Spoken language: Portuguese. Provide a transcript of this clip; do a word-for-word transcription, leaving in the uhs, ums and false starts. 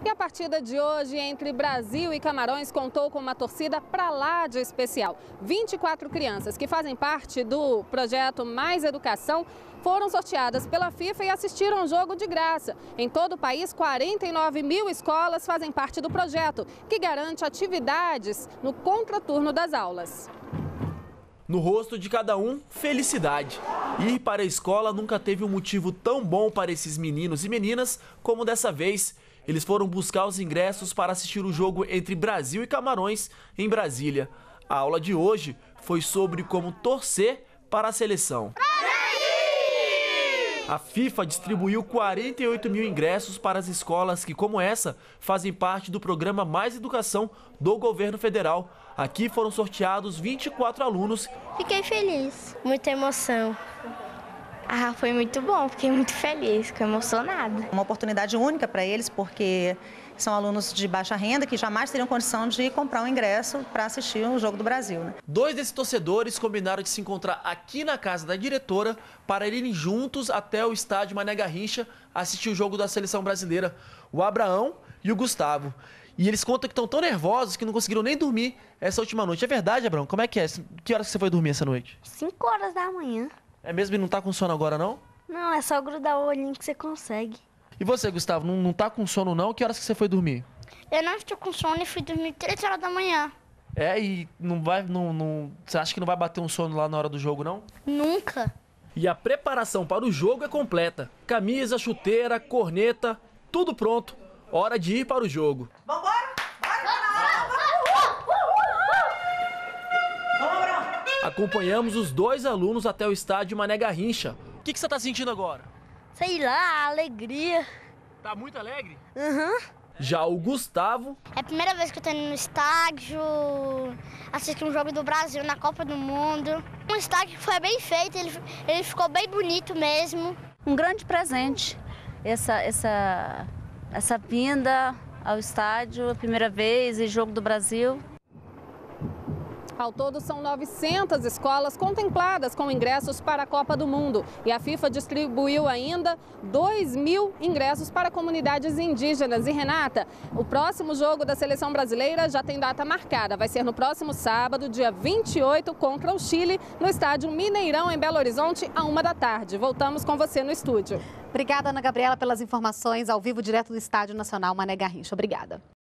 E a partida de hoje entre Brasil e Camarões contou com uma torcida pra lá de especial. vinte e quatro crianças que fazem parte do projeto Mais Educação foram sorteadas pela FIFA e assistiram ao jogo de graça. Em todo o país, quarenta e nove mil escolas fazem parte do projeto, que garante atividades no contraturno das aulas. No rosto de cada um, felicidade. Ir para a escola nunca teve um motivo tão bom para esses meninos e meninas como dessa vez. Eles foram buscar os ingressos para assistir o jogo entre Brasil e Camarões em Brasília. A aula de hoje foi sobre como torcer para a seleção. A FIFA distribuiu quarenta e oito mil ingressos para as escolas que, como essa, fazem parte do programa Mais Educação do governo federal. Aqui foram sorteados vinte e quatro alunos. Fiquei feliz, muita emoção. Ah, foi muito bom, fiquei muito feliz, fiquei emocionada. Uma oportunidade única para eles, porque são alunos de baixa renda que jamais teriam condição de comprar um ingresso para assistir o Jogo do Brasil, né? Dois desses torcedores combinaram de se encontrar aqui na casa da diretora para irem juntos até o estádio Mané Garrincha assistir o jogo da seleção brasileira, o Abraão e o Gustavo. E eles contam que estão tão nervosos que não conseguiram nem dormir essa última noite. É verdade, Abraão? Como é que é? Que horas que você foi dormir essa noite? Cinco horas da manhã. É mesmo e não tá com sono agora, não? Não, é só grudar o olhinho que você consegue. E você, Gustavo, não, não tá com sono, não? Que horas que você foi dormir? Eu não estou com sono e fui dormir três horas da manhã. É, e não vai... Não, não, você acha que não vai bater um sono lá na hora do jogo, não? Nunca. E a preparação para o jogo é completa. Camisa, chuteira, corneta, tudo pronto. Hora de ir para o jogo. Vambora! Acompanhamos os dois alunos até o estádio Mané Garrincha. O que, que você tá sentindo agora? Sei lá, alegria. Tá muito alegre? Uhum. Já o Gustavo... É a primeira vez que eu tô indo no estádio, assistindo um jogo do Brasil na Copa do Mundo. Um estádio que foi bem feito, ele, ele ficou bem bonito mesmo. Um grande presente, essa, essa, essa vinda ao estádio, a primeira vez, e Jogo do Brasil. Ao todo, são novecentas escolas contempladas com ingressos para a Copa do Mundo. E a FIFA distribuiu ainda dois mil ingressos para comunidades indígenas. E, Renata, o próximo jogo da seleção brasileira já tem data marcada. Vai ser no próximo sábado, dia vinte e oito, contra o Chile, no estádio Mineirão, em Belo Horizonte, à uma da tarde. Voltamos com você no estúdio. Obrigada, Ana Gabriela, pelas informações ao vivo, direto do Estádio Nacional Mané Garrincha. Obrigada.